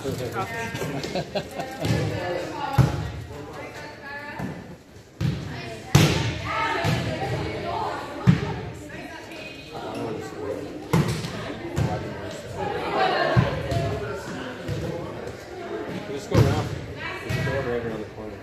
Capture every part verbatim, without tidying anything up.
Just go around. Just go right around the corner.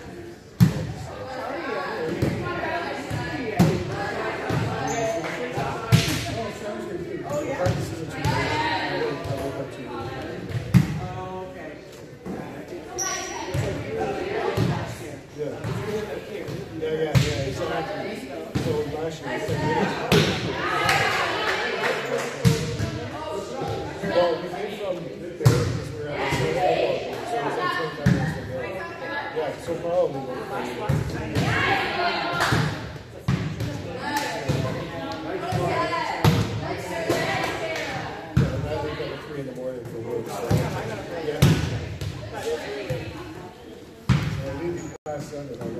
So probably three in the morning for work. So, yeah. So I leave class Sunday. I go to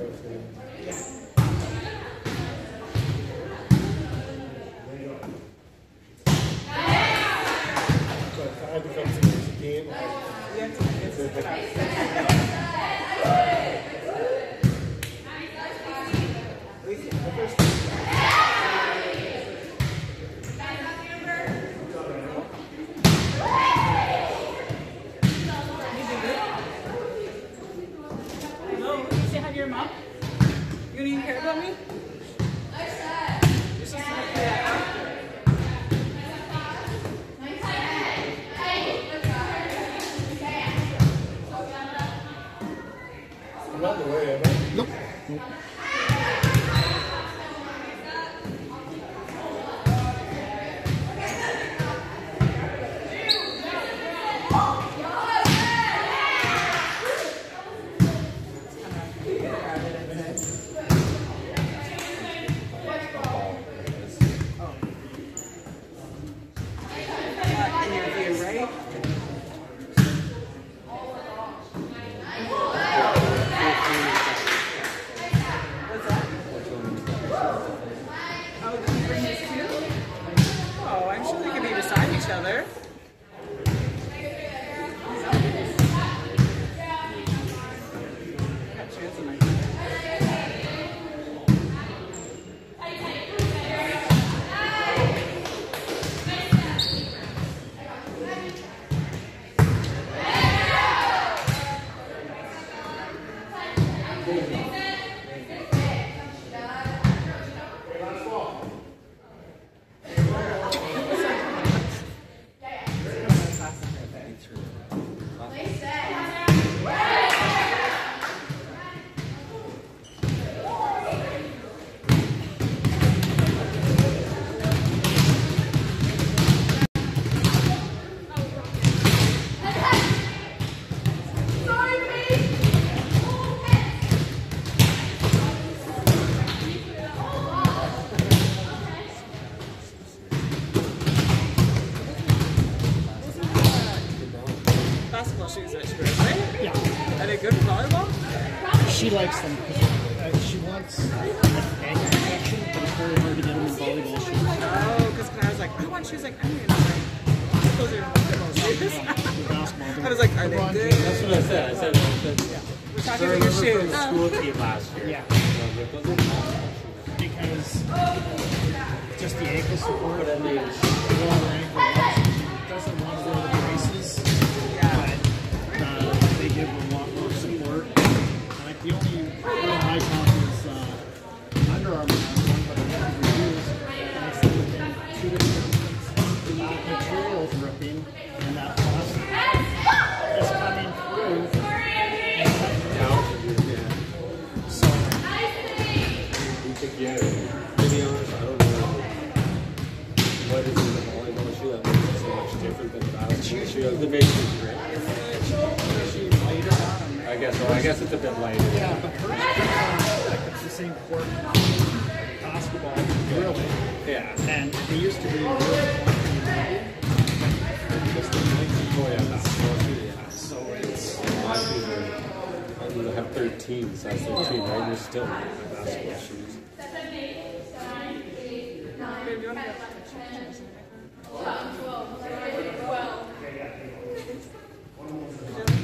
so if I had to come to this game, I Your mom? You don't even care about me? I'm not in the way, am I? Nope. Nope. Other. Shoes that she wears, right? Yeah. Are they good for volleyball? She likes them because uh, she wants ankle protection, but it's very hard to get them in volleyball shoes. Oh, because I was like, I want shoes like Emily. And I was like, those are volleyball shoes. I was like, are they good? That's what I said. I said, I said yeah. We're talking about your shoes. From school team last year. Yeah. Because just the ankle support. But I mean, the lower ankle doesn't want to go to the braces. They give a lot more support. Like the only real high top is uh, Under Armour has one, but I have reviews, and it's within two different the materials ripping, and that plastic is coming through and cutting down. So, yeah, to be honest, I don't know what is in the volleyball shoe that makes it so much different than the basketball shoe. The base is great. I guess, well, I guess it's a bit lighter. yeah, but hers, like, it's the same court basketball, really. Yeah. And they used to be really funky. Oh, yeah, basketball shoe, yeah. So it's. My shoes are, I mean, I have thirteen, size thirteen, right? They're still my basketball shoes. Babe, you want to go?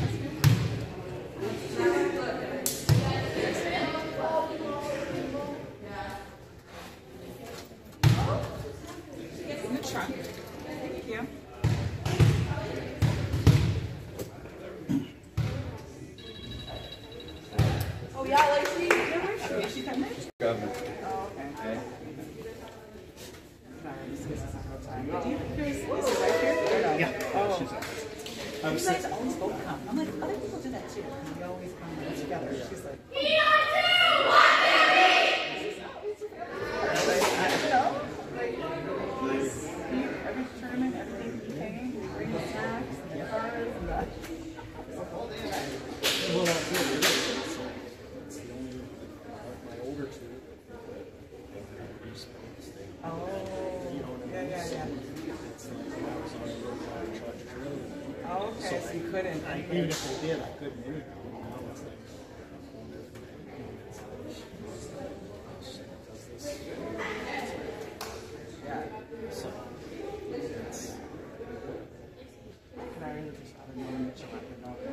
I You was guys saying, always both come. I'm like, other people do that too. We always come together. She's like, I know. Like, he's, he, every tournament, everything he came, we bring the snacks and the cards and the. well, that's it. It is. So, it's the only, like, my older two. Oh, yeah, yeah, yeah. It's like, I was on a little fire truck trailer. Oh, okay, so you couldn't. I, even if they did, I couldn't anyhow. Now it's like, Yeah. so, it's, Can I really just, I don't know, Mitchell, I don't know.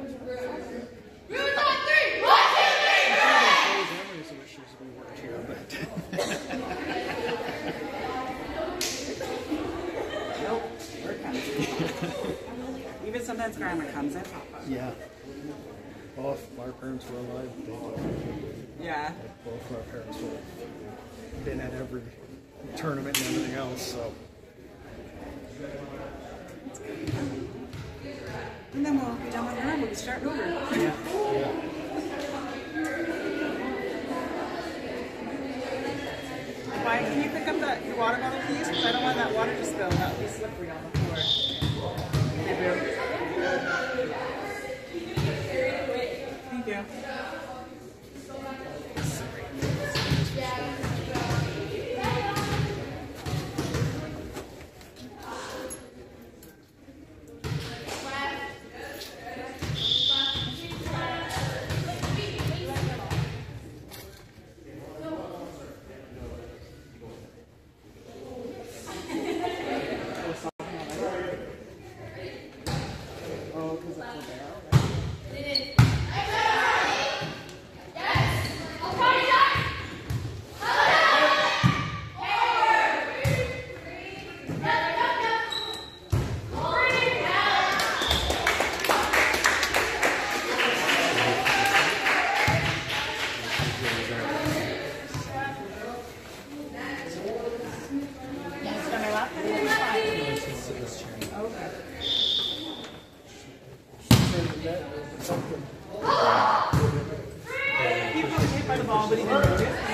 Emily's wishes we worked here, but. Nope, we're coming. Even sometimes grandma comes in. Yeah. Well, if our parents were alive, they, Yeah. both of our parents would have been at every tournament and everything else, so. And then we'll be done with her. We'll be starting over. Yeah. Yeah. Why can you pick up that your water bottle, please? Because I don't want that water to spill. That will be slippery on the floor. Thank you. Thank you. Oh, because it's a barrel. He got hit by the ball, but he didn't move it.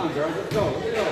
on, girl. Let's go. Let's go.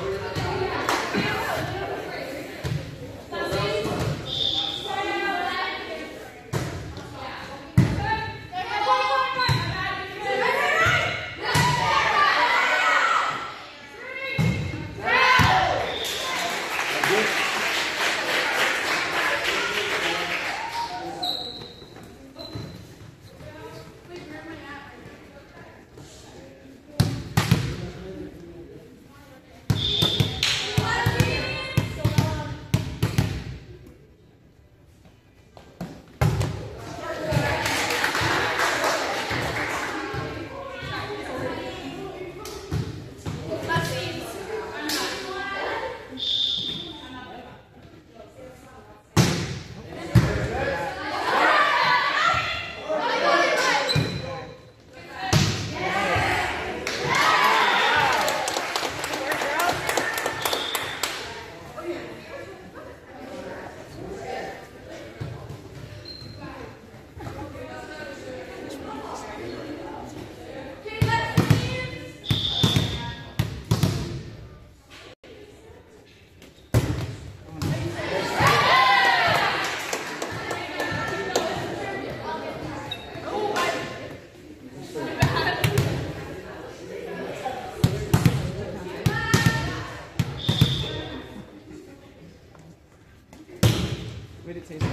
Way to taste it.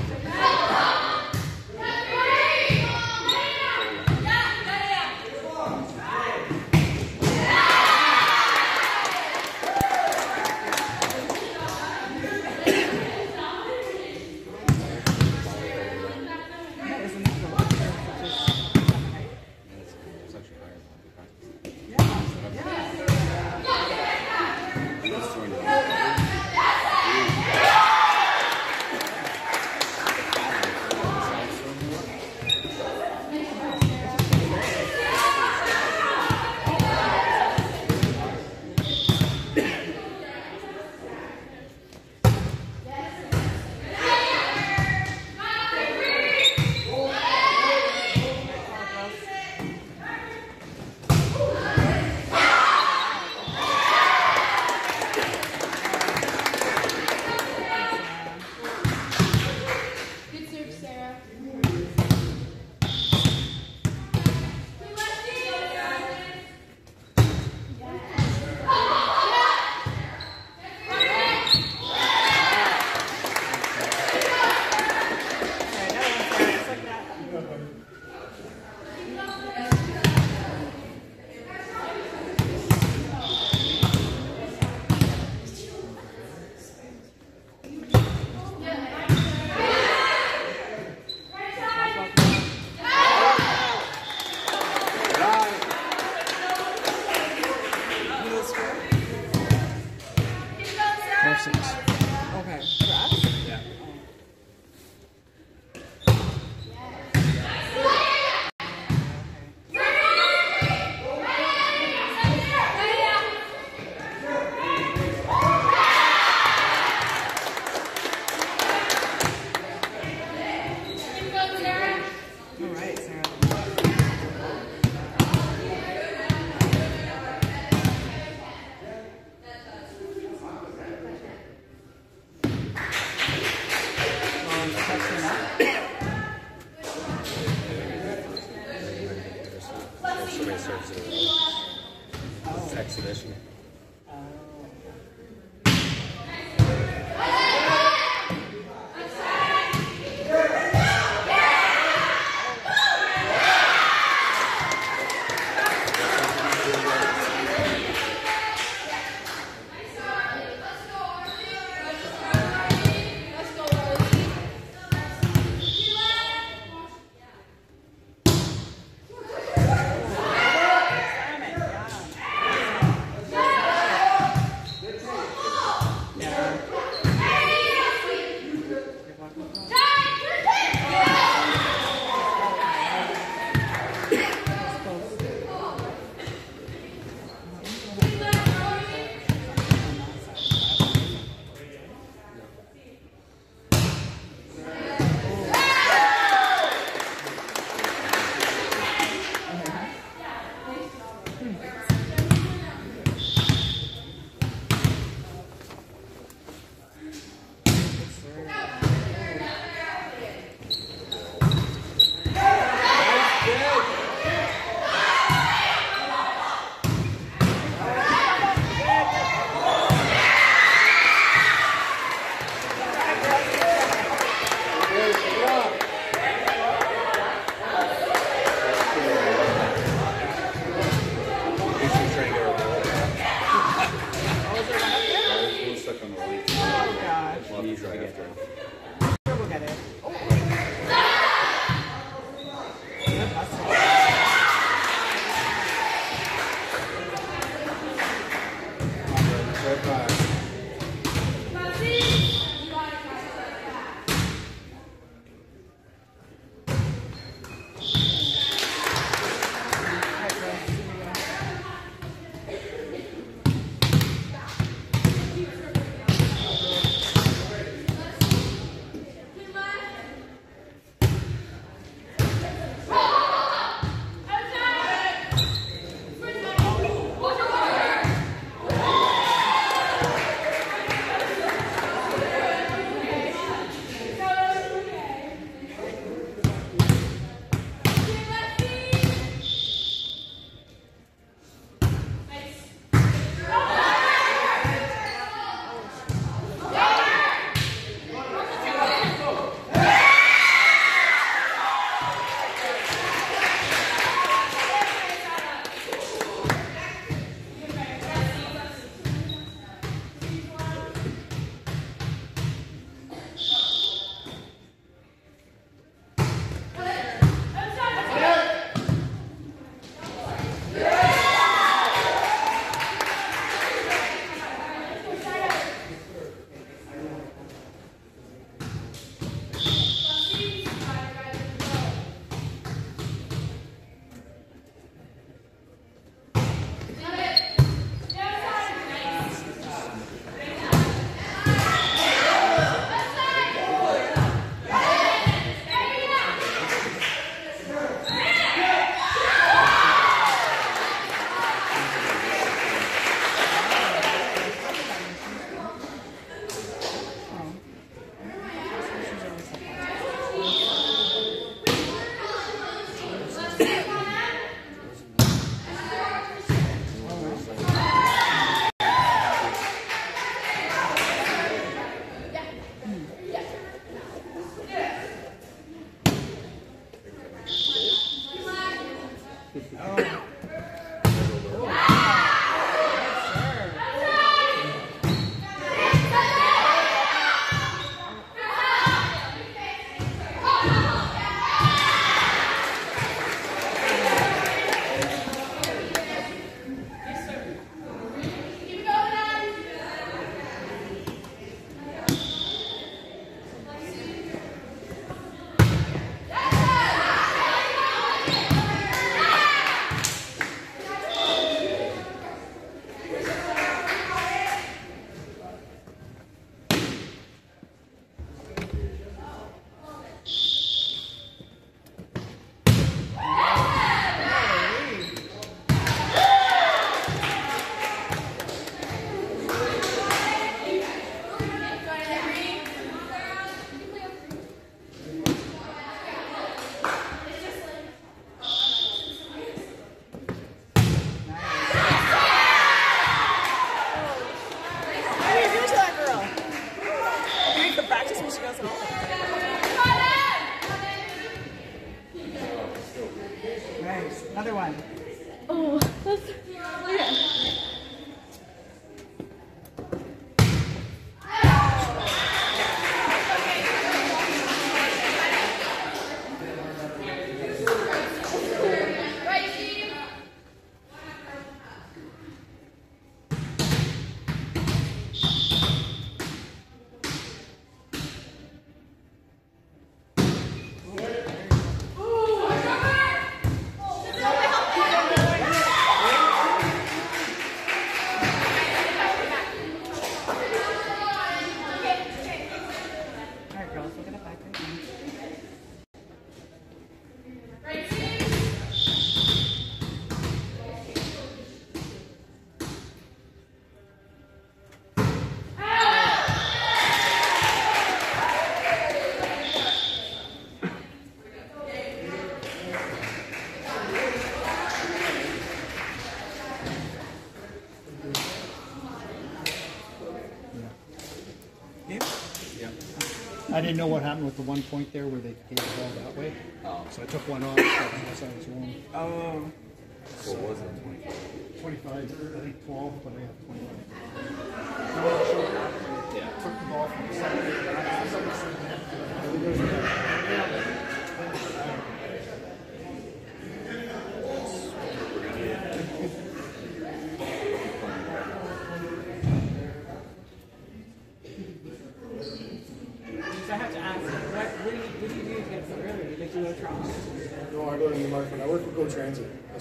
Okay. Yeah. All right, Sarah. Somebody serves it around. It's exhibition. Yeah. our class. Another one. Oh, that's yeah. I didn't know what happened with the one point there where they gave the ball that way. Oh. So I took one off, so I guess I was wrong. Oh. So what was it, twenty-five? twenty-five, I think twelve, but I have twenty-five. Yeah. Took the ball from the side.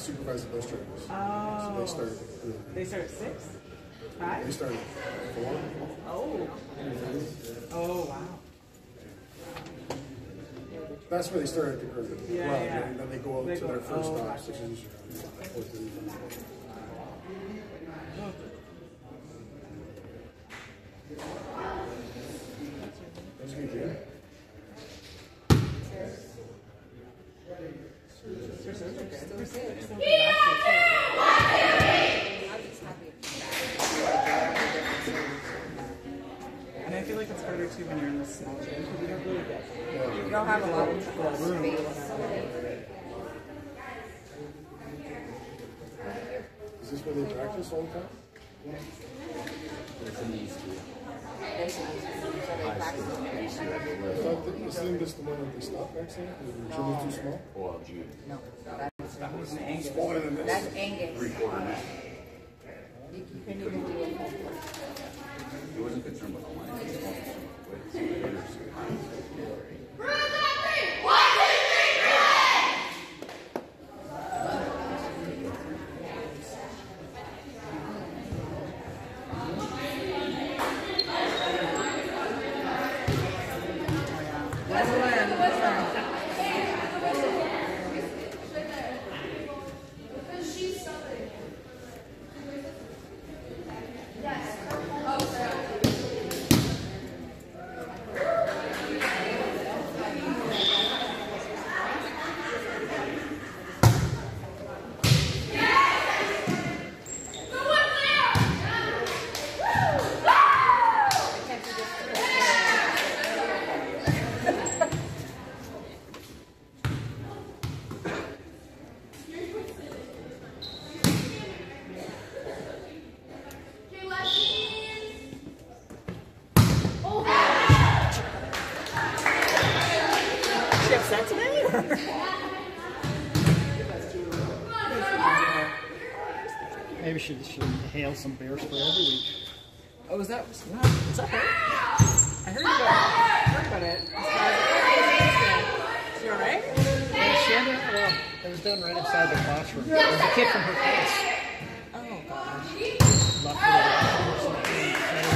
supervise the bus drivers. Oh. So they start at They start at six? They Five? start at four. Oh. Oh, wow. That's where they start at the curve. Yeah, well, yeah. Then, then they go out They to go- their first oh, stop, gotcha. which is usually around four thirty. That's a good game. And I feel like it's harder too when you're in this small gym because you don't really get You don't have a lot of space. Is this where they practice all the time? It's in the East View. I thought that, isn't this the one that they stopped next time? Because the gym is too small? Well, June. No, that's, that was an Angus. Smaller than this. that's Angus. Three quarter net. You, you couldn't even do it. He wasn't concerned with the line. He was more concerned with hitters. Let's learn, let's learn. She upset today? Maybe she should hail some bear spray every week. Oh, is that, is that her? I heard about, I heard about it. Is she alright? Yeah, she ended up, well, it was done right inside the classroom. It was a kid from her class. Oh, gosh. Left her the something,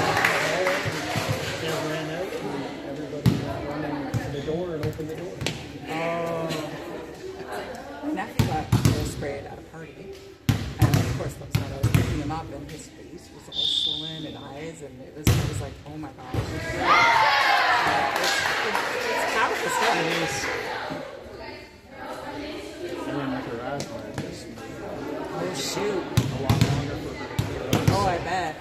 they ran out, and everybody ran running to the door and opened the door. Oh. My nephew got bear sprayed at a party. And of course, that was not, I was picking him up, and his face was all swollen and eyes, and it was, I was like, oh my gosh. It's, it's, it's powerful stuff. It is. And then with her asthma, it just Oh, shoot. a lot longer for her to clear up. Oh, I bet.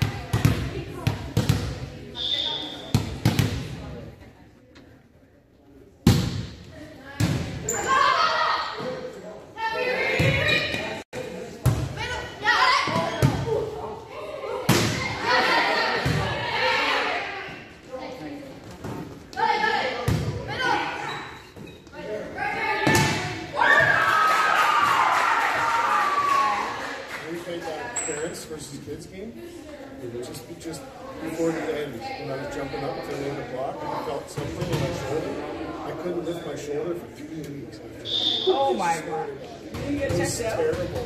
We played that parents versus kids game. Just, just before the end, when I was jumping up to the block, I felt something in my shoulder. I couldn't lift my shoulder for three weeks after that. Oh my god. You get It was checked out? terrible.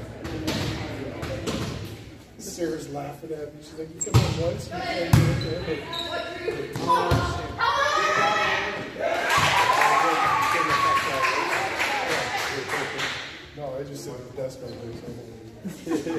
Sarah's laughing at me. She's like, you come up once, you can't do it again. No, I just sit at the desk all day.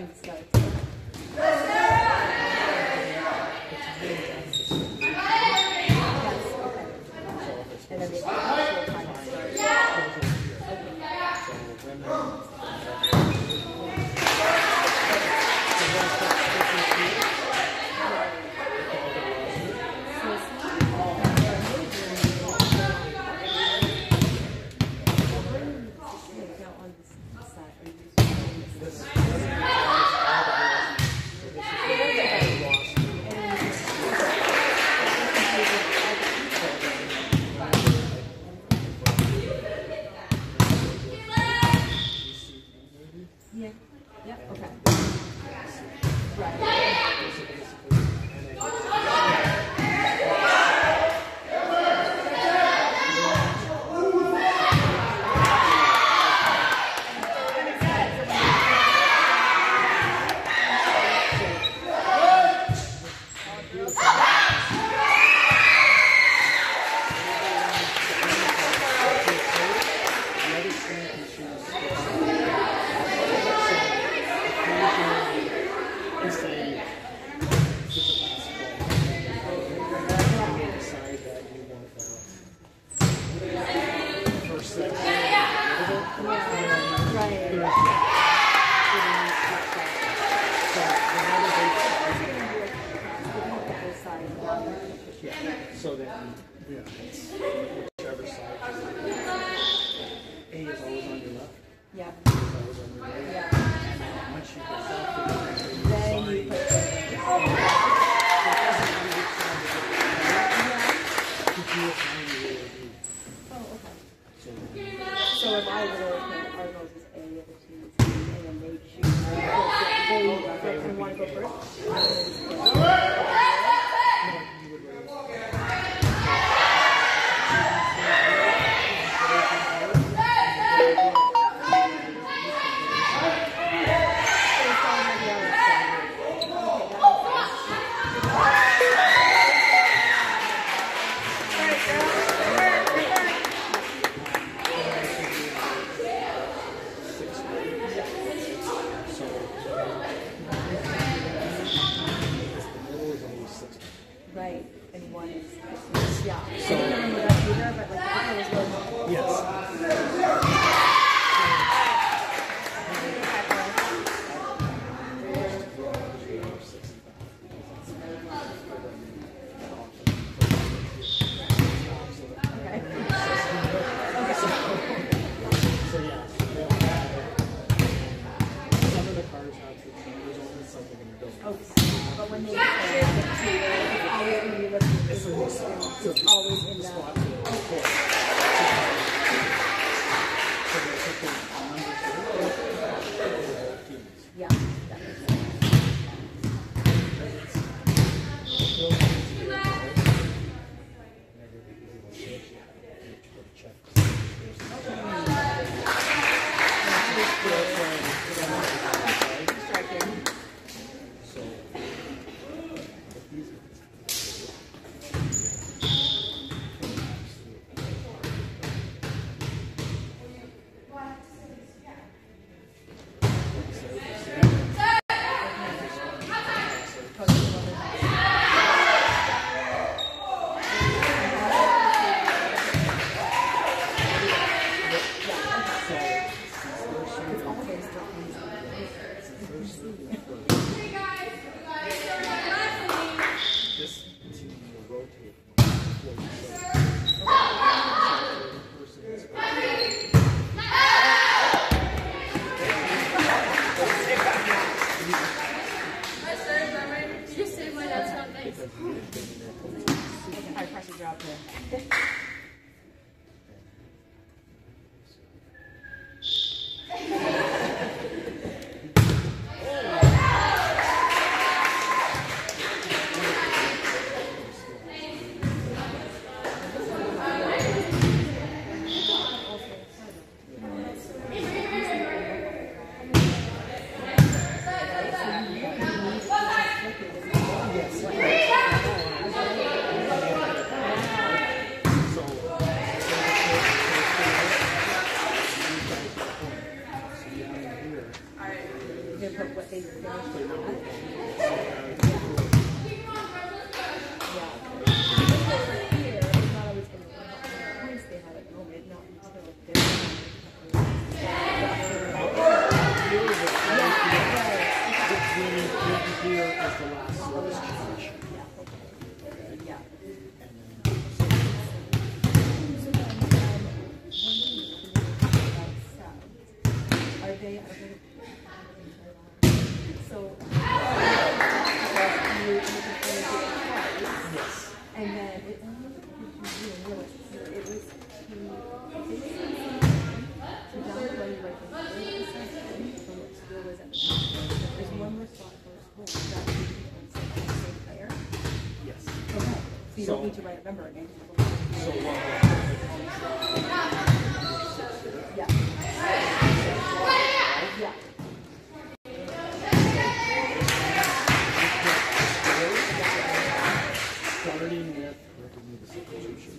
it's got to take. And then the actual time starts. Yeah. Yeah. Okay. Right. So then, yeah, it's whichever side. A is always on your left. Yeah. A is always on your right. Yeah. Once you get south, Then you put the Oh, okay. So if I were to Argos is A, the other two is B, and then they choose they they want to go first. Right, and one is Christmas. Yeah. So, I don't remember that either, but like I think it was really yes. But when they it's always in the yeah, that makes sense. they put what they finished with that. Yeah. Here, it's not always going to be what points they had at moment, not until they're Here is the last service charge. Yeah. Are they, are they, so, you, you can only do it twice. Yes. And then it only gives you realize it was to, to downplay like the third assessment from what school was at the time. There's one more spot for school. That would be the same player. Yes. Okay. So you So- don't need to write a number again. So one Yeah. Yeah. starting with recommend the substitution.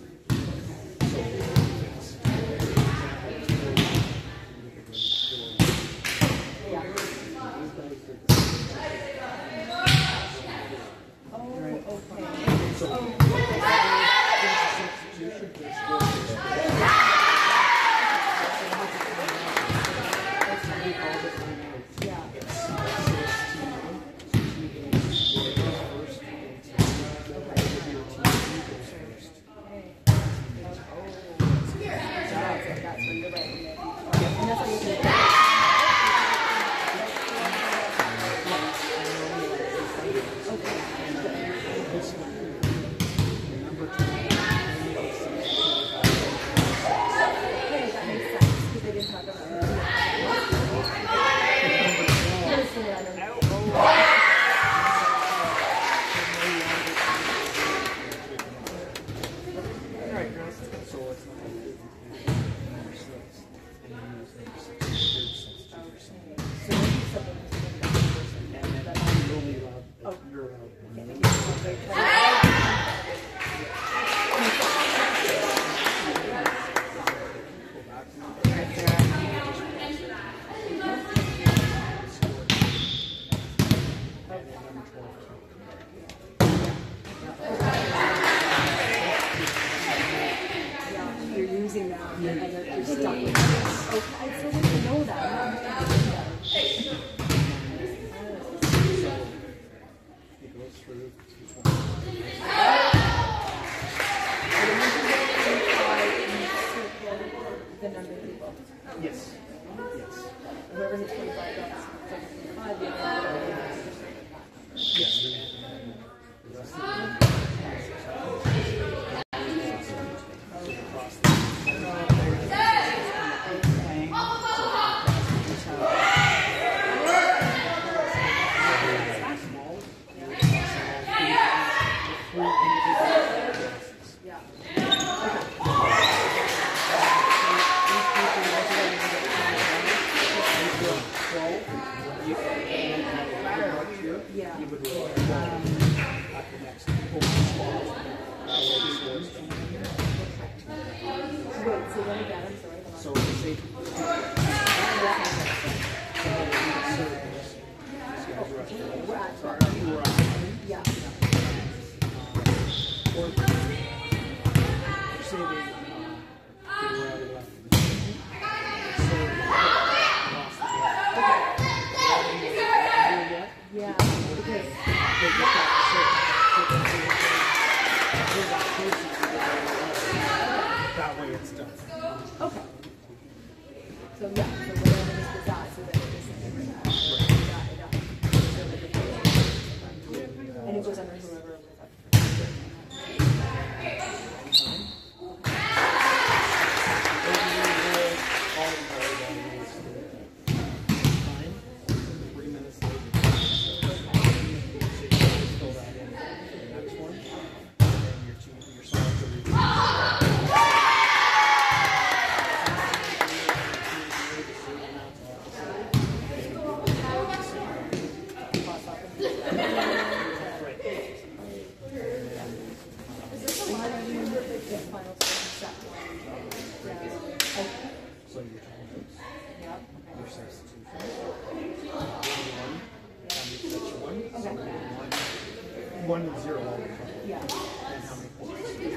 one and zero all the time. Yeah. And how many points. And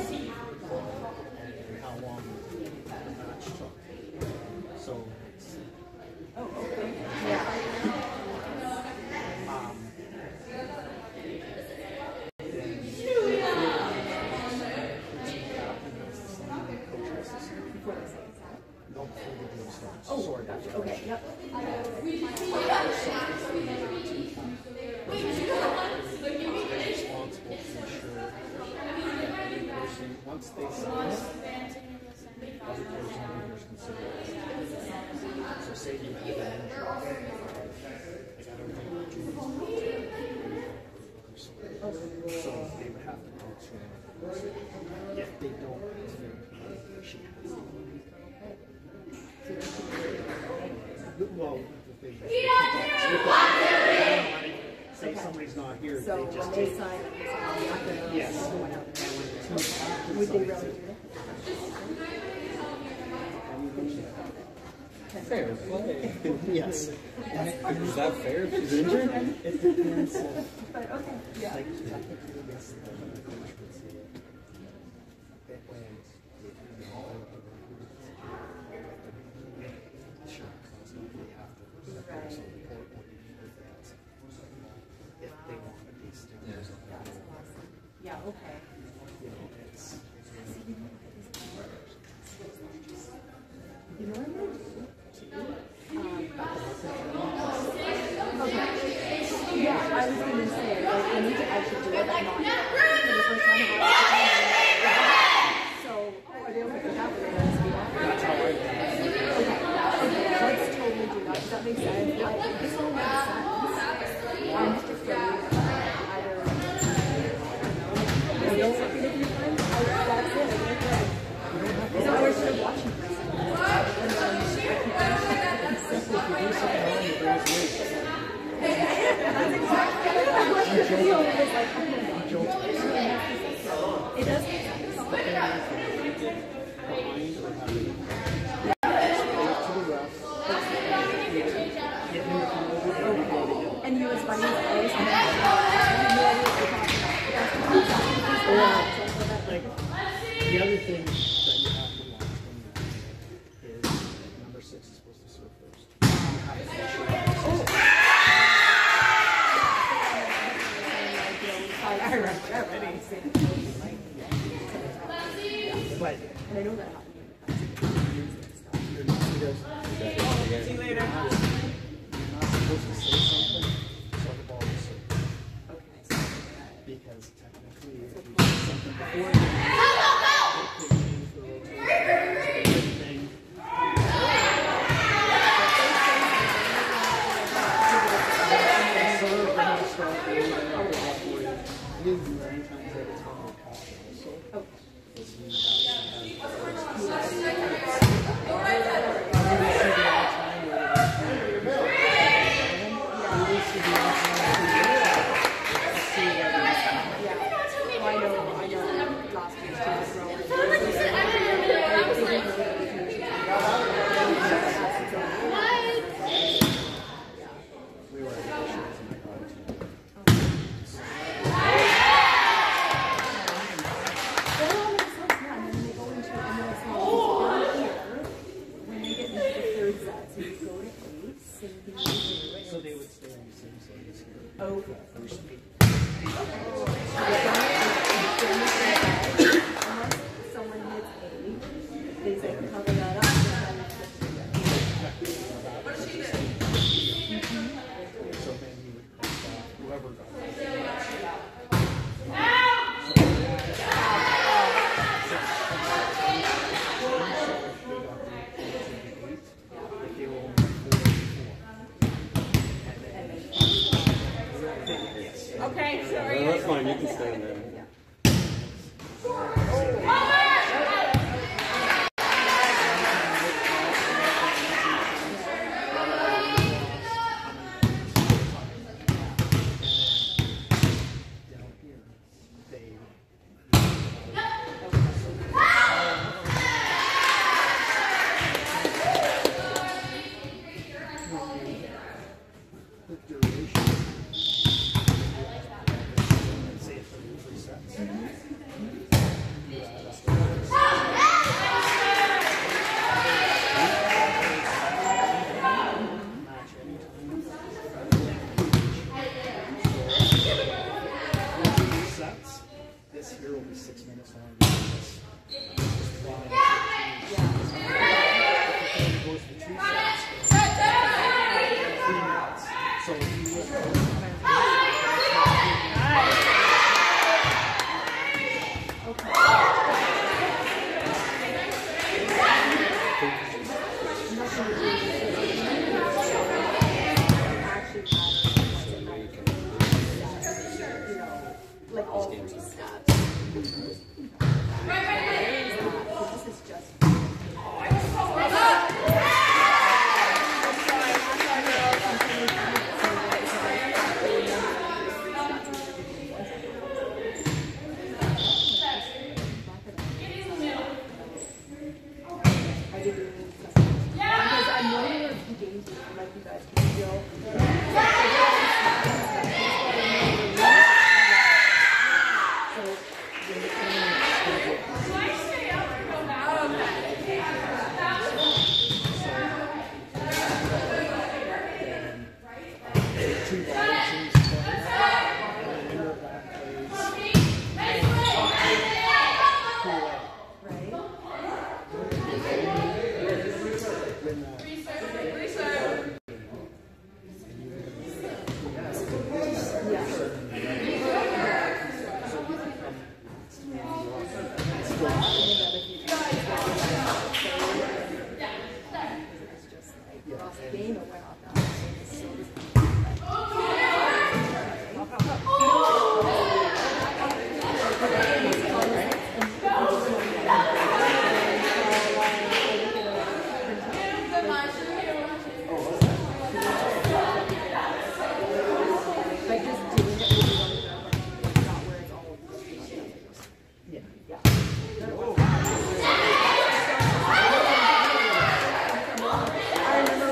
how long the match took. So it's, Oh, okay. Yeah. um, Before they say it's out. no, before the game starts. Oh, Sorry, gotcha. Okay, yep. responsible to ensure that every person, once they sign it, every person is considered. So say you have an injury, like I don't think Julie's so they would have to go to if they don't, she has well, if they, say somebody's not here, So they when just they take. sign it, it's not gonna- Yes. someone else. And when the team captain Would they signs really it, do that? Fair play. yes. And it, Is that fair if she's injured? it depends if, But okay, yeah. like, technically, yes, the coach would say it when you know, sure, it's not they have to Right. so report what you do with that. If they want to be still, That's awesome. Yeah, okay. you know, it's. You know what I'm gonna do? Um, okay. Yeah, I was gonna say, like, I need to actually do it, but not for the first time. So, are they okay with that? We're gonna speed off? That's how I do it. Okay, okay, let's totally do that. Does that make sense? Like, this all makes sense. I'm just afraid that either, I don't know, they don't work with your friends, I, that's it, I think, like, because I was sort of watching this. And then I can simply do something wrong with those moves. That's exactly what I watched the video and it was like, oh my God. It does make sense. Behind or having And you was funny as always. And then I had no idea what you're talking about. That's like the other thing that you have to watch when you is number six is supposed to serve first. You have to make sure that but And I know that happened. you're not supposed See you later. you're not supposed to say something so the ball is served. Okay. Because technically if you say something before you thing. Serve and then start doing it awkward. You do nine times out of ten will catch it also. Because you have Yeah. Well, I know, I know last year's team was growing. we were at the shows and I got it. That all makes sense now. And then they go into, and then it's not here. When they get into the third set, so you go to eight, same thing you do it. So they would stay on the same side as here. Oh. First week. Unless someone hits eight, they say cover that up. And So then you would cross off whoever got it. If they were only four and four. Okay, sorry. No, that's fine. You can stay in there. Down here, they the duration here will be six minutes long. This flying it goes for two sets. Three minutes. So if you look at like all three steps. This is just. I didn't even because I know there are a few games that like you guys can feel. two balls in each play. And then winner of that plays two away. Right? Win that. Game or went off. Like just doing it with one job, not where it's all. Yeah. Yeah. I remember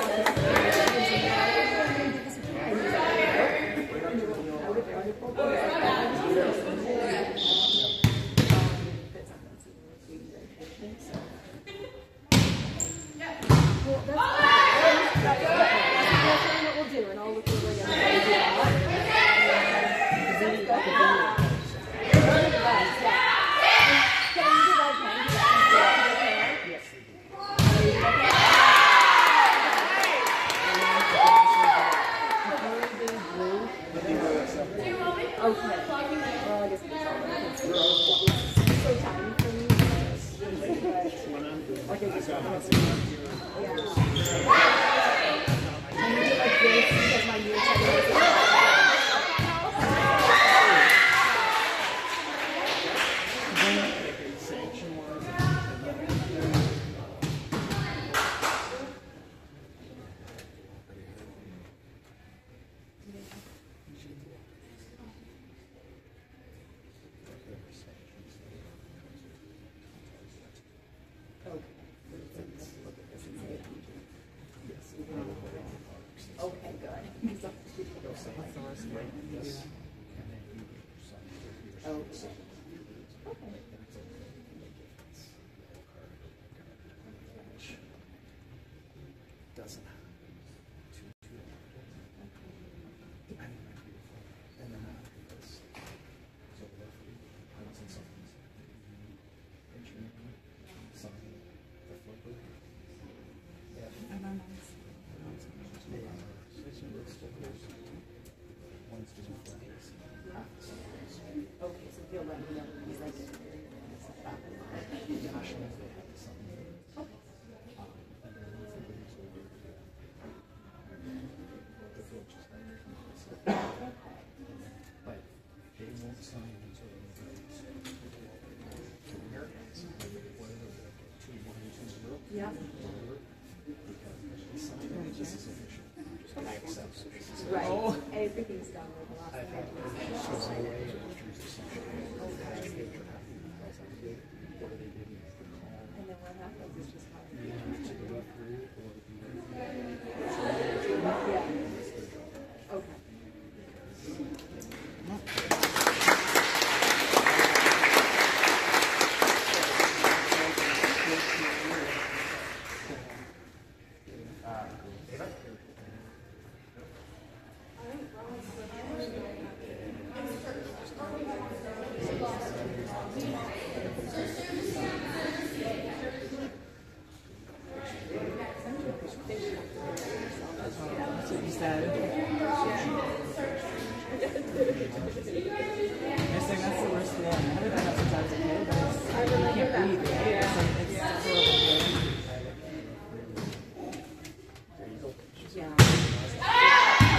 well, that's what we'll do, and I'll look over again. Okay. Well, I guess it's so tiny for me. Like I just want to see. Yeah. I need it like this because my ears have okay, good. Okay. Doesn't have two, two, depending on and then after this. So the points and something. Something. The flipper. Yeah. One's just flags. Okay, so you'll let me know because I didn't hear you. National, they had something. Okay. But they won't sign until they to Americans. Whatever, two, one, two, zero. Yeah. Because they sign it, this is official. Just I accept it. Right. Everything's done with the last I've had time. goes away and choose the session. What do they do? And then what happens is just how To the referee or the yeah. Okay. think that's the worst feeling. I haven't done that since I was a kid, but it's, I remember you can't that. breathe, right? Yeah. It's, like, it's a horrible feeling. Yeah.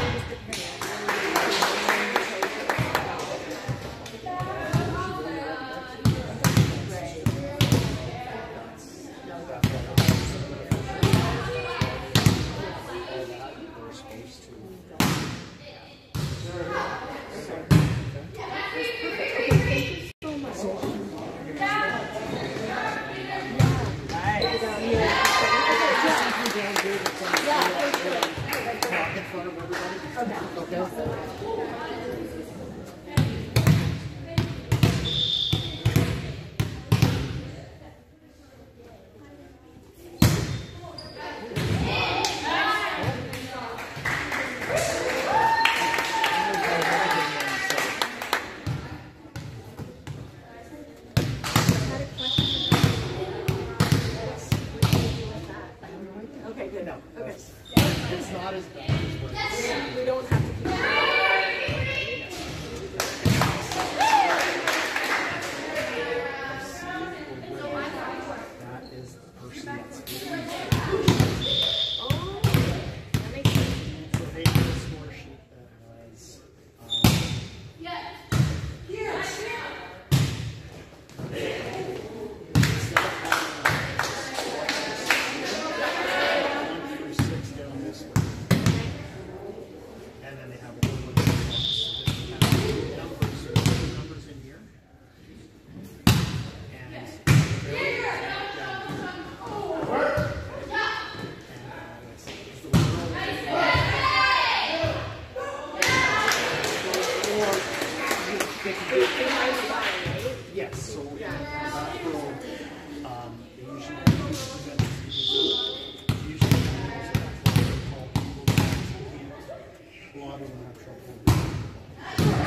Okay, good. Okay. It's not as bad as what it's. We don't have to keep That is the person that's getting it. Oh, that makes sense. So they had a score sheet that was. Um, one through six down this way. And then they have a little bit of numbers, so there's numbers in here. And down here. Yes, so that will, um, they usually, usually call people a lot of them have trouble.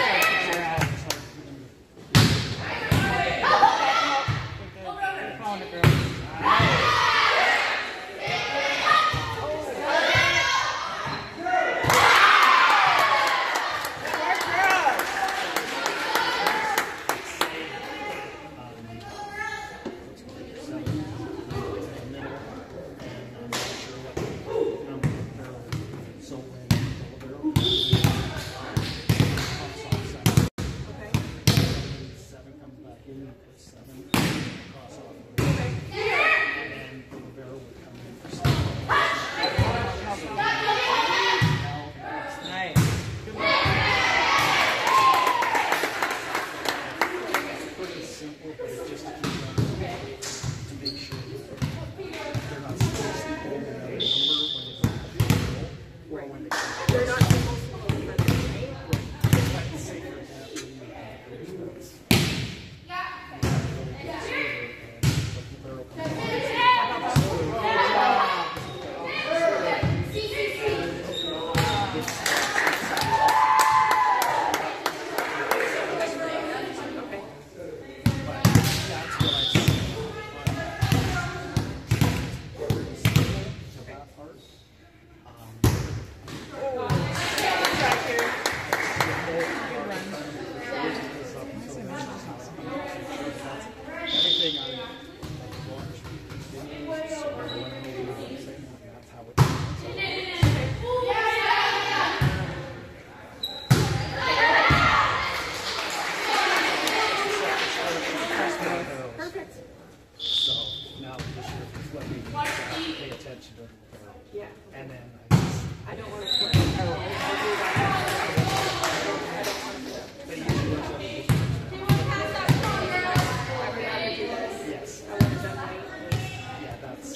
They're calling it girl. So when the barrel pops off seven, seven comes back in, you put seven cross off, and the barrel would come in for seven. Nice. It's pretty simple, but it's just to keep them to make sure they're not supposed to hold another number when they go to the barrel, or when they come They're not supposed to hold it, right? Let's say, for example, you have British belts. You have really good silver, and the barrel comes off. But that's what I see pretty simple to that part. Um, Everything on water speed continues, so I want to know what I'm saying, and that's how it Perfect. So now this year, just let me uh, pay attention to the barrel. Yeah. And then I just, I don't want to put it. I will do that. they usually work out a I would rather do this. yes, I would have done my yeah, that's.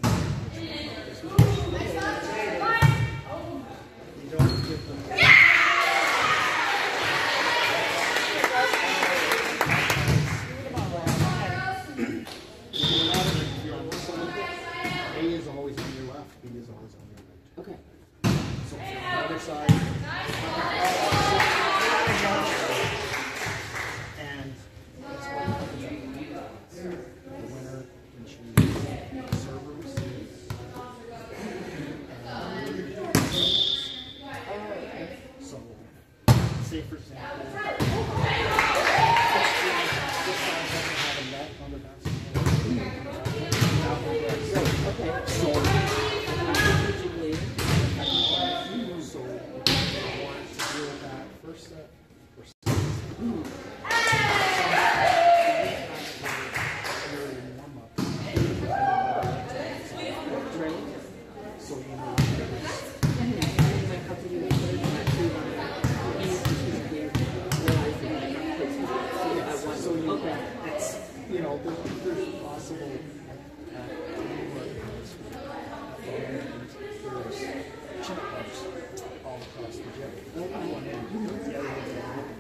You don't give them. A is always on your left, B is always on your right. Okay. So on the other side, and that's what happens at the lead. The winner can choose server receives. So, say for example, this side doesn't have a net on the basketball. Okay. So, Strategically. so if you want to deal with that first set, or second set, Mm. you're in warm-up. Right. So you know there's And then like how to do the third one too, like, you strategically realize that you have to put two at once. so you Okay. it's you know there, there's possible like uh, there's chin ups all across the gym. One end, the other one's the other.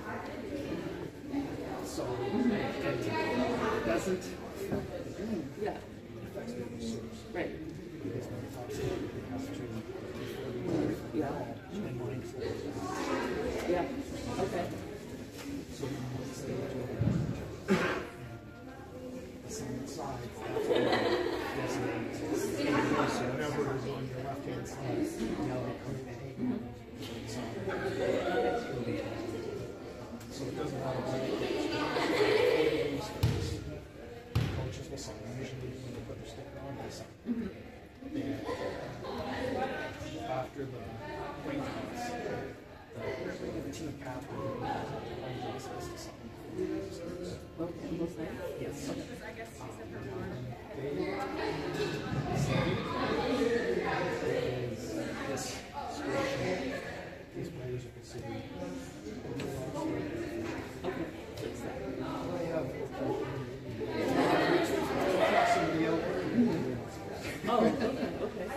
So and it doesn't affect the game. Yeah. It affects the resource. Right. Because when it talks about it, it has to before the move, Yeah. and mindful. Yeah. Okay. So you must stay to it. The same side. Yes, so whenever it is on your left hand side, now they come in A. So, so it doesn't matter what it is. Coaches will say, usually when they put their sticker on, they say. And after the wing toss, the, the team captain is supposed to sign. Okay. Most nice. Yes. Um, they say is this scripture, these players are considered Okay. Fix that. I have somebody out there. Oh, okay. Okay.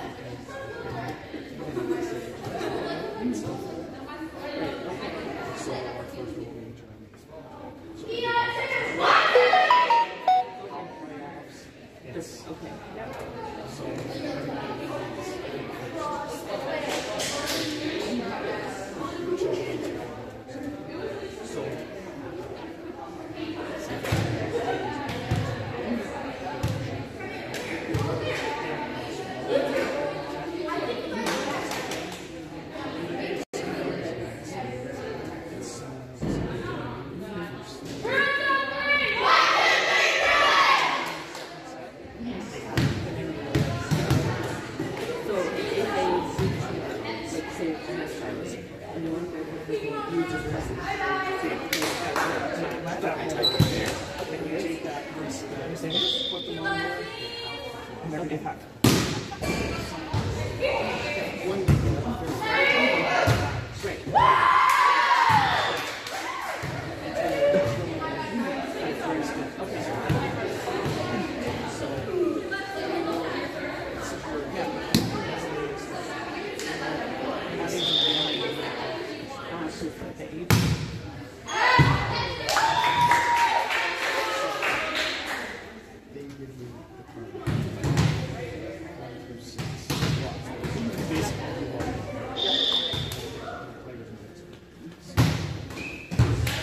So our first rule in Germany. It's Okay. so so So if they see, like say it's a nice service, and you want to go to the you just press it. When you take that first step, put them on there, and then they have one you they give you the card. One through six. Basically, you want players and baseball.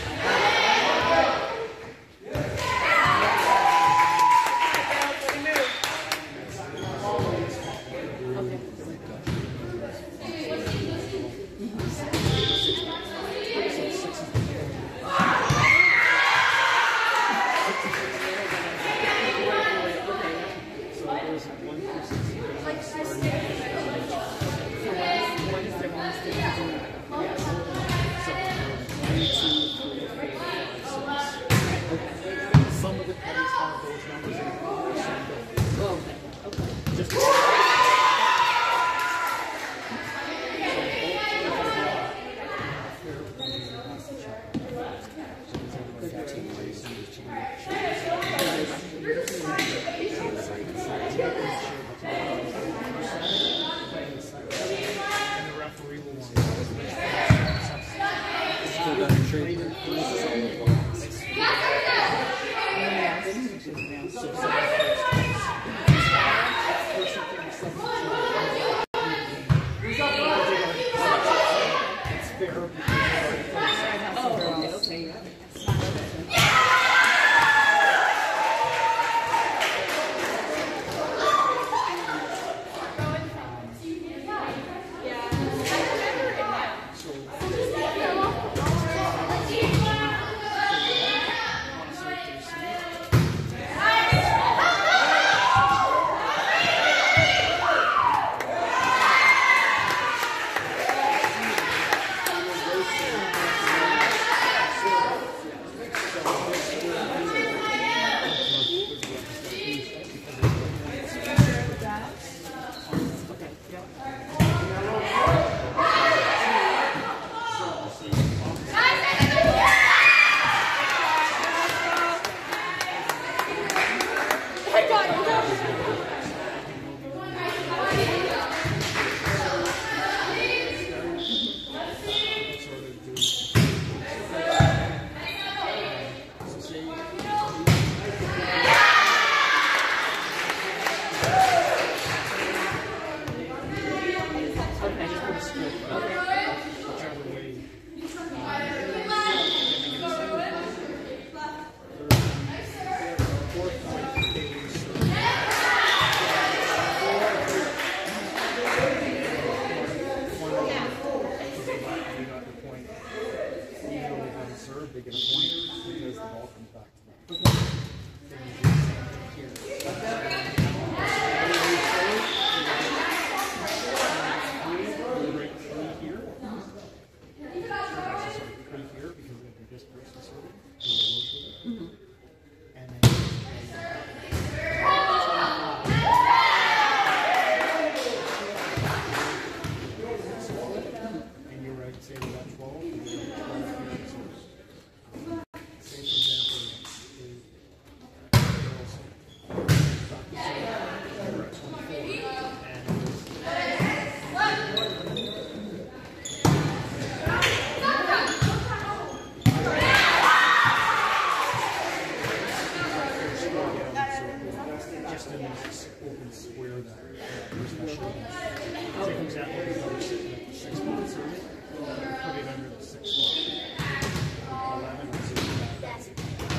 So there's one through six. Yes. So one, two, three, four, five, six. Some of the plays have those numbers in it. Some don't. Okay. Just threshold. Say for example, if I was sitting at the six months, put it under the six months. eleven is that.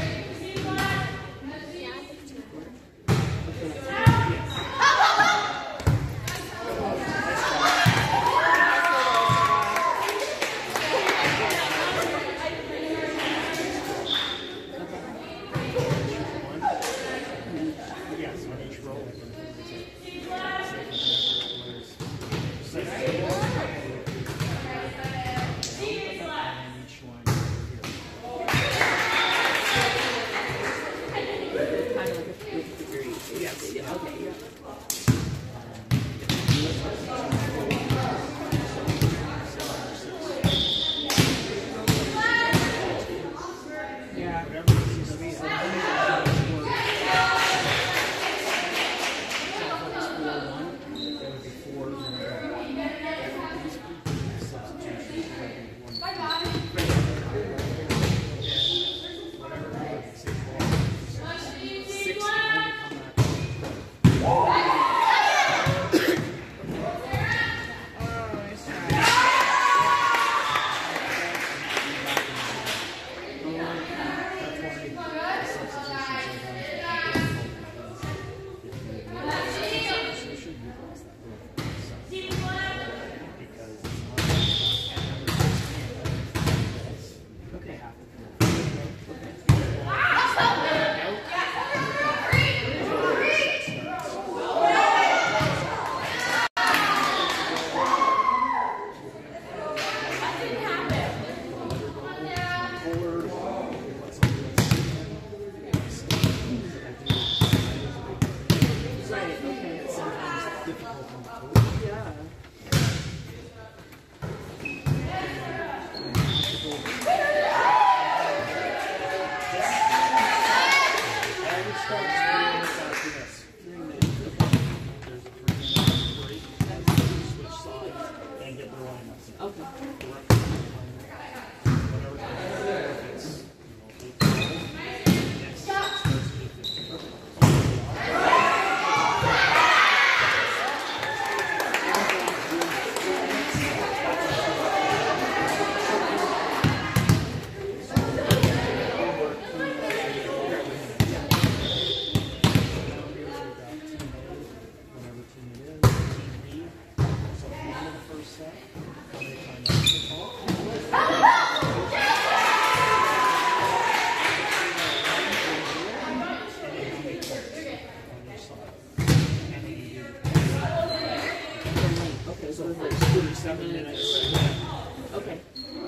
Seven minutes. Okay.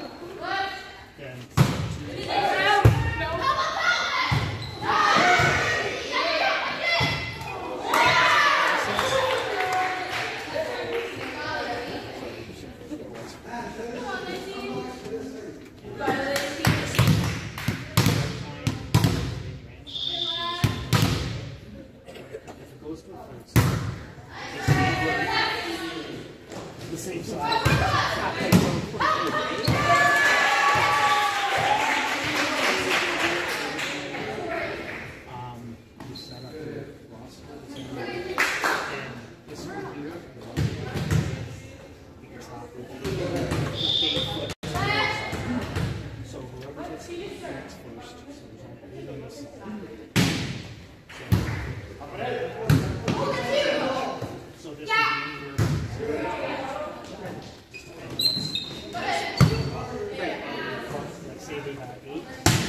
Then the same size. Um, you set up your roster, and this one here, you can stop with eight foot. So whoever gets the next first, so there's only eight on this side. So, so this would be your let's say they have eight.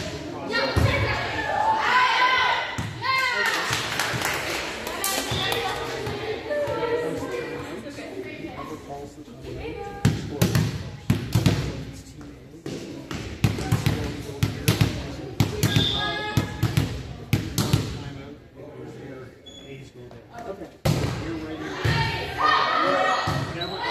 Whoever calls the twenty-eight scores first. So it's team A. That's where we go here. Timeout. It goes here. A's go there. Okay. You're ready. Never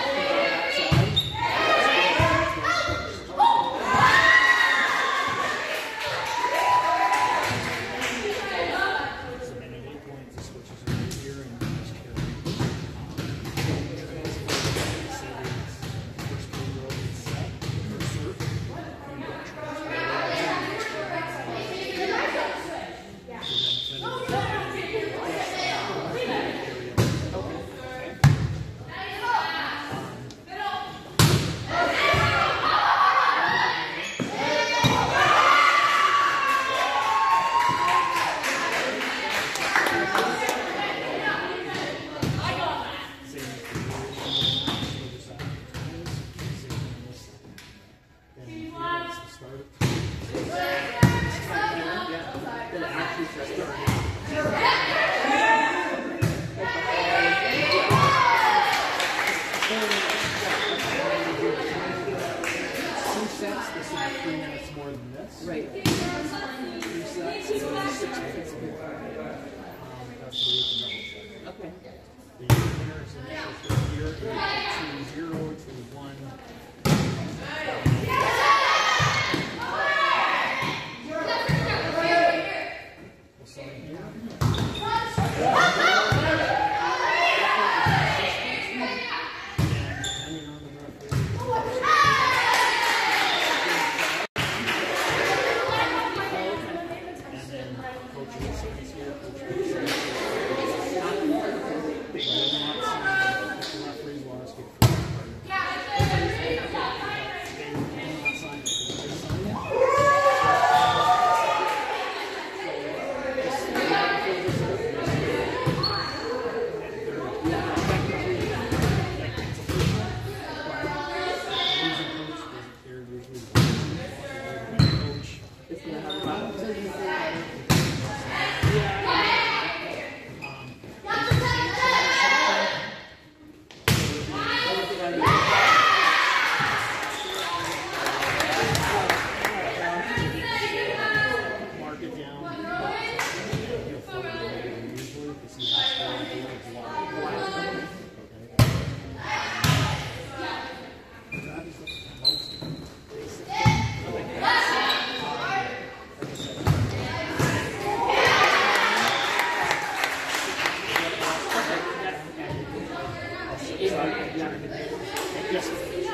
Yeah. Yes.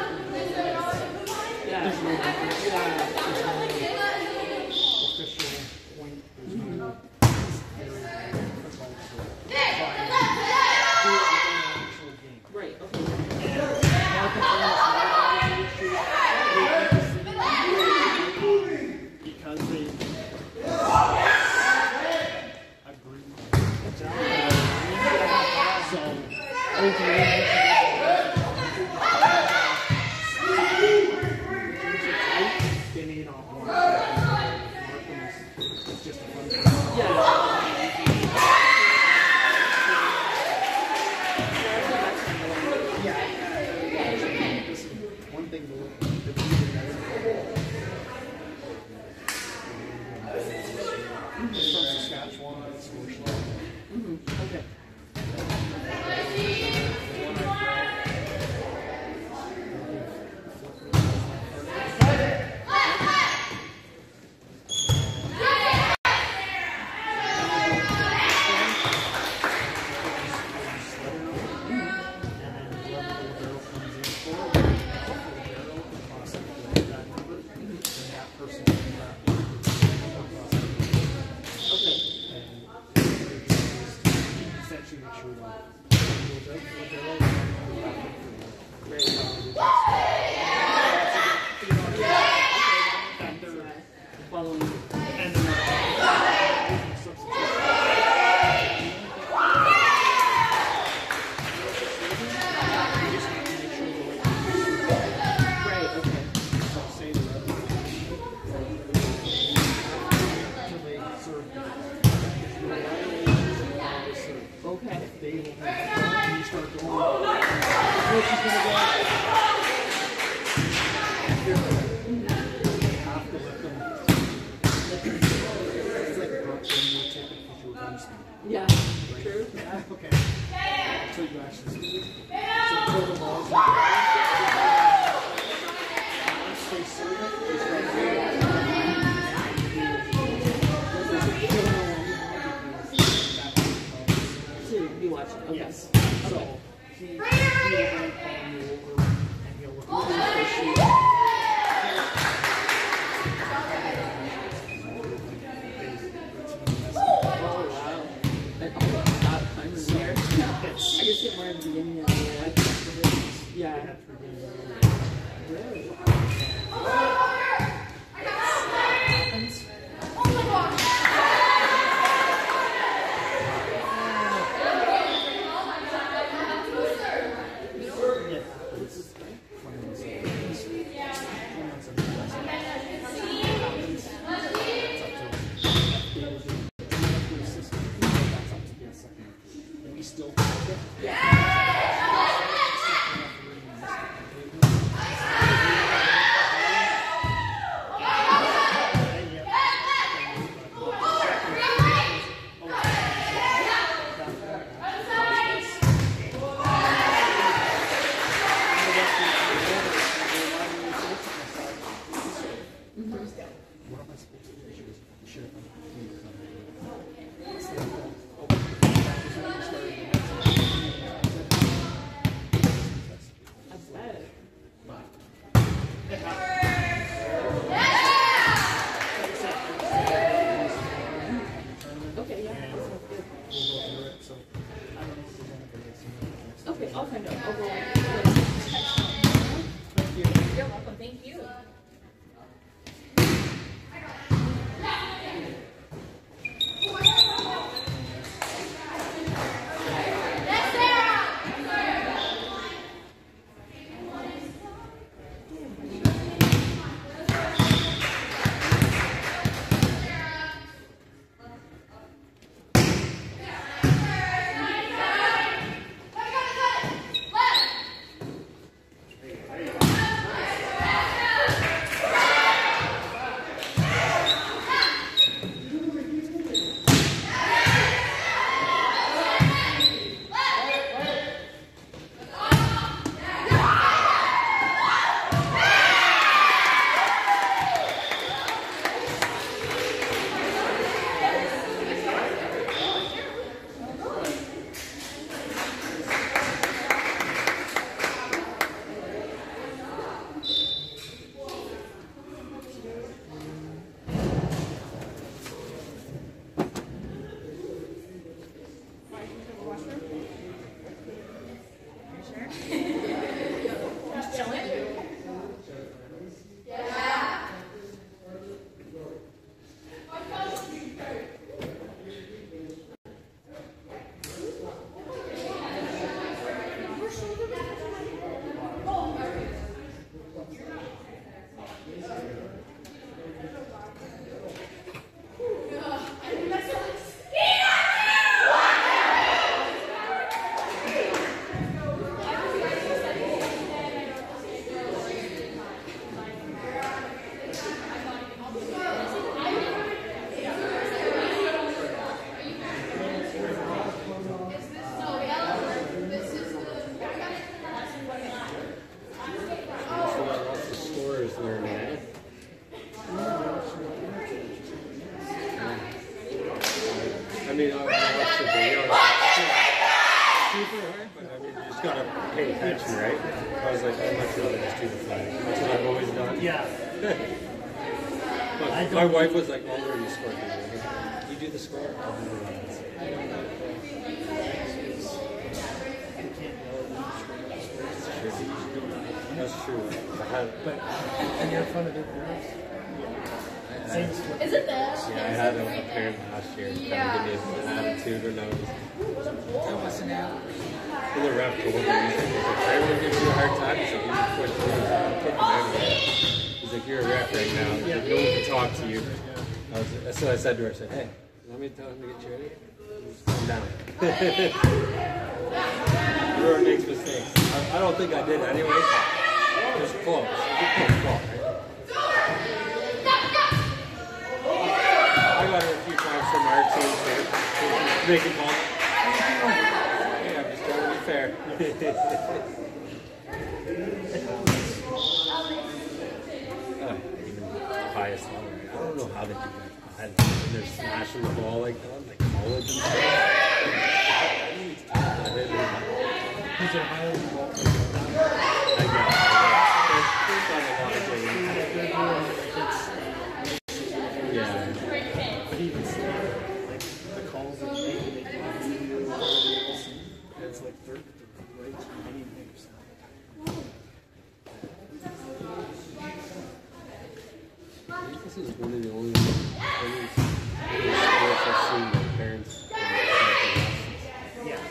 Yeah. There's no difference. There's no official point. There's no. Right, okay. Because they agree. So, okay. They may not want it's just a fun thing. Yeah. One thing to look from Saskatchewan, it's Mm-hmm. Okay. Yeah, true. Yeah, okay. So you actually so throw the balls in. Once they serve it, they start doing So you watch it, okay. Yes. So Okay. he he will then call you over and he'll look over the sheet. I guess it more at the beginning of the year. Yeah. Really? We still Okay, yeah. Okay, I'll find out. I'll go. You're welcome. Thank you. Hey, dinner. Just chilling. I mean, I watched the video. Super hard, but I mean, you just gotta pay attention, right? I was like, I'd much rather just do the flag. That's what I've always done. Yeah. But my wife was like, I'll learn the score. You do the score? I'll do the runs. That's true. I had, But and you're in front of their parents. Same split. Is it this? yeah, I had a, a parent last year kind Yeah. of give me an attitude or nose. That wasn't out. And the ref told me, he's like, everyone gives you a hard time, so you put the kick him out. He's like, you're a ref right now. He's like, no one can talk to you. I was, so I said to her, I said, hey, let me tell him to get you ready. Just calm down. Everyone makes mistakes. I, I don't think I did anyway. It was close. It was a close call, right? I got her a few times from our team for making calls. Hey, I'm just trying to be fair. Oh, highest level. I don't know how they do that. I, they're smashing the ball like that, like college and stuff. Who's their highest ball? I guess. There's not a lot of games. Yeah. But even still, like the calls that they make, they can it's like third, right? ninety percent. I think this is one of the only, only, only sports I've seen my parents Yeah.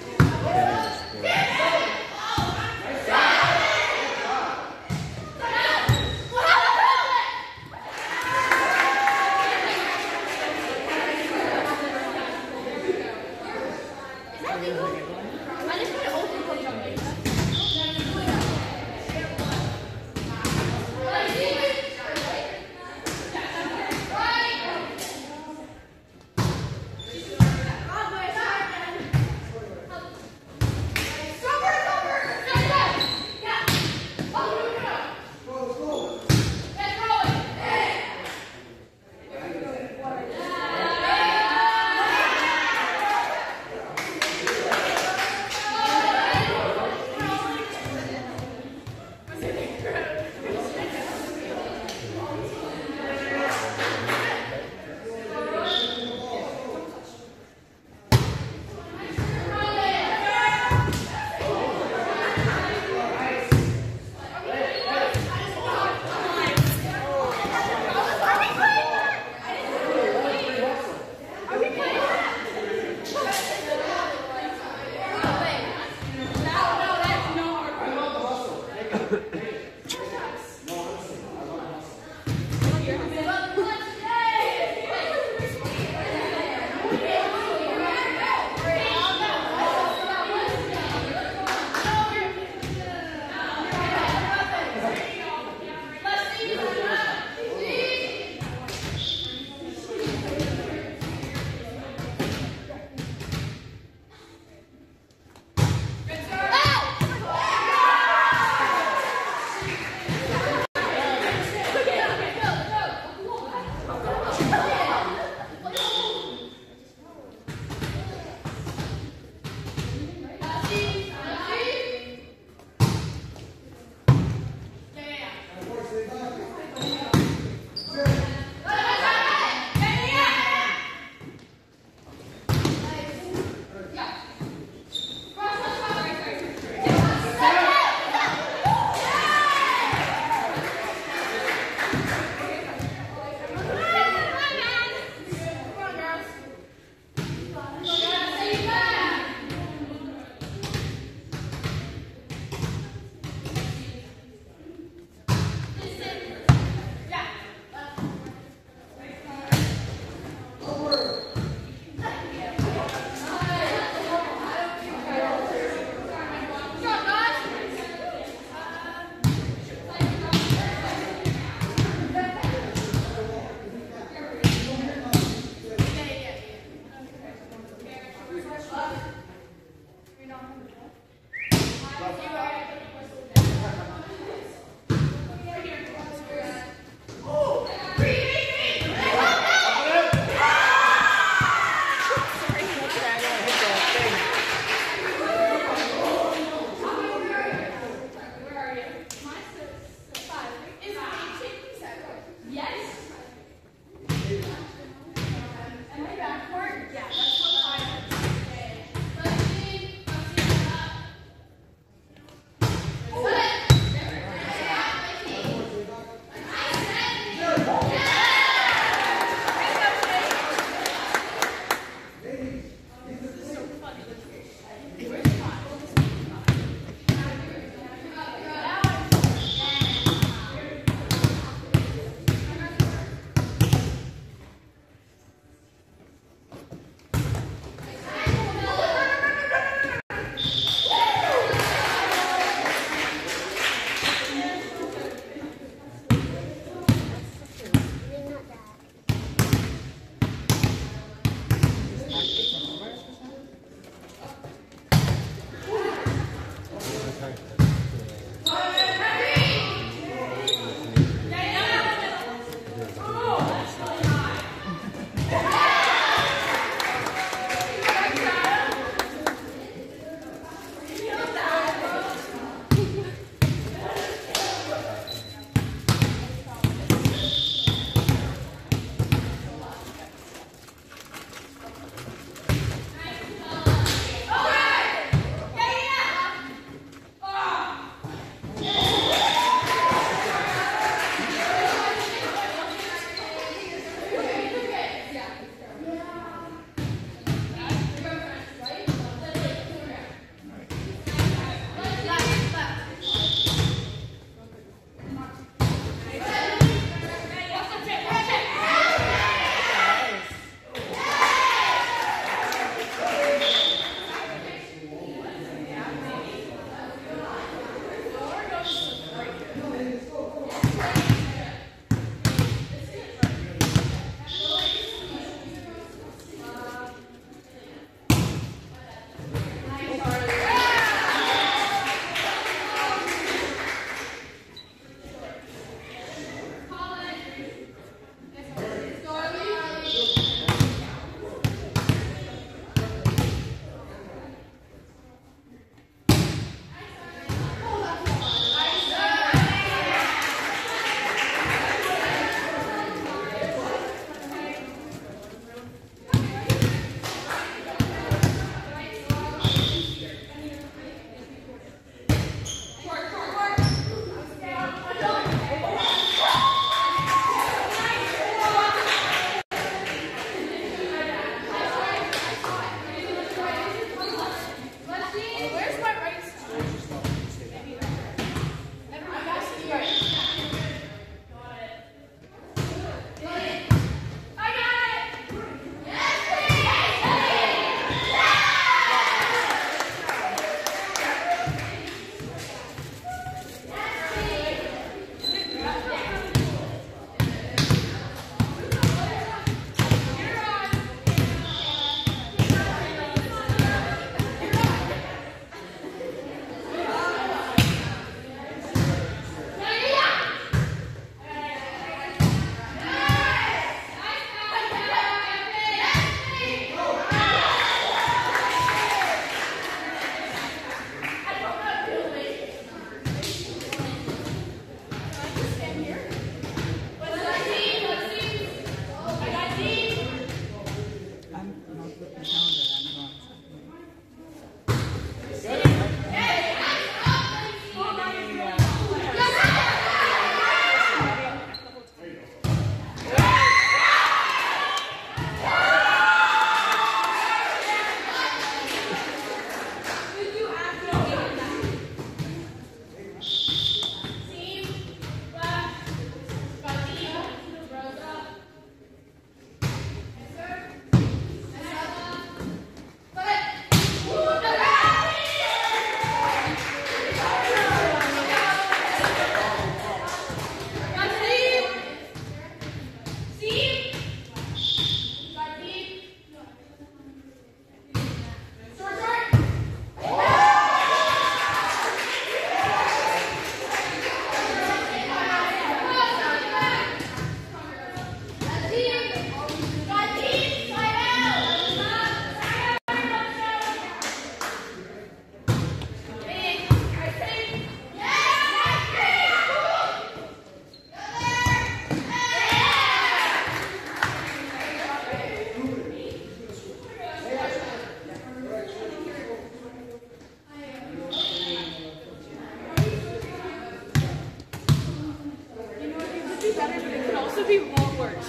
This would be a lot worse.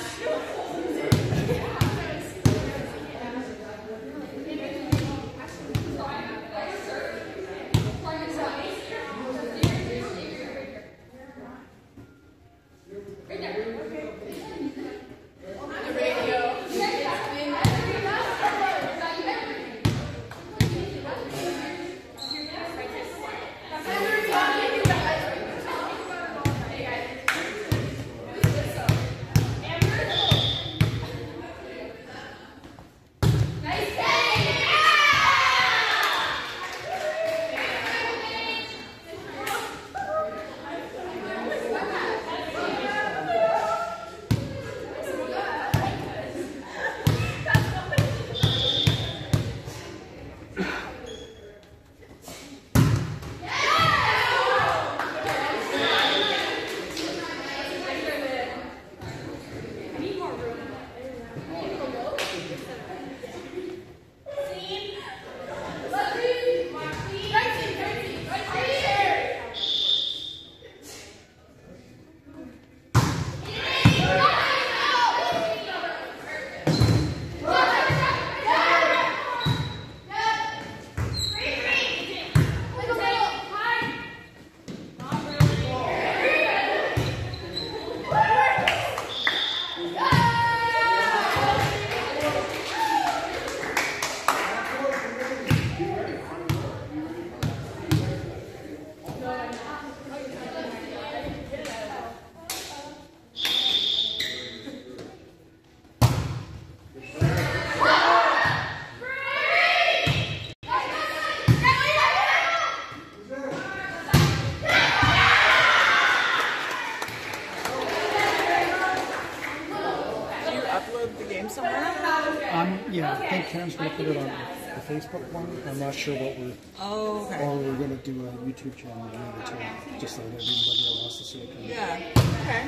Upload the game somewhere? Um, yeah, I think Karen's going to put it on the Facebook one. I'm not sure what we're, Oh, okay. or we're going to do a YouTube channel maybe too, just so that everybody that wants to see it can. Yeah. Okay.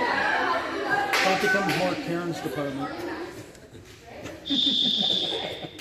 That becomes more Karen's department.